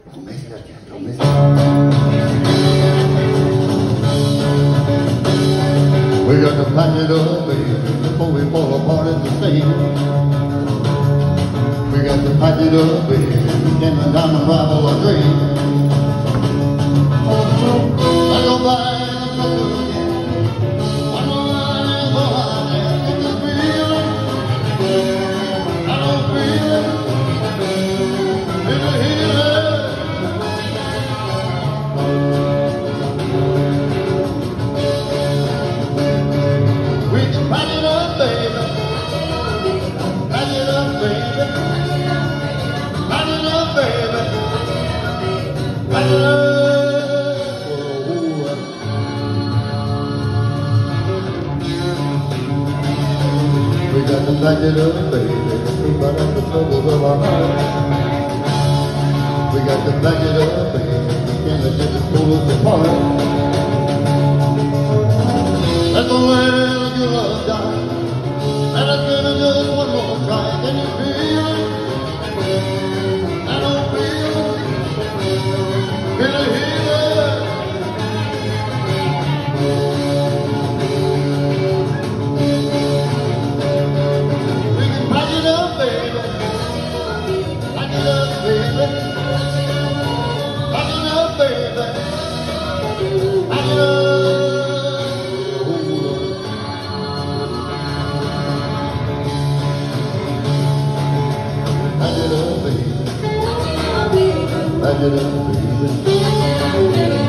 Don't mess it up, Jack. Don't mess it up. We got to pack it up, baby, before we fall apart at the seams. We got to pack it up, baby, and the diamond rival a dream. I go by and come again. One more line for I get the feeling. I don't feel it. It's a healing. We can pack it up, baby. Pack it up, baby. Pack it up, baby. Pack it up. We got to pack it up, baby. Keep out of the troubles of our heart. We got to pack it up, baby. We can't let it pull us apart. Let the land of your love die. Let us give it just one more try. Can you feel it? I don't feel it. Feel it here. We can pack it up, baby. Pack it up, baby. Pack it up, baby. Pack it up. Pack it up, baby. Pack it up, baby.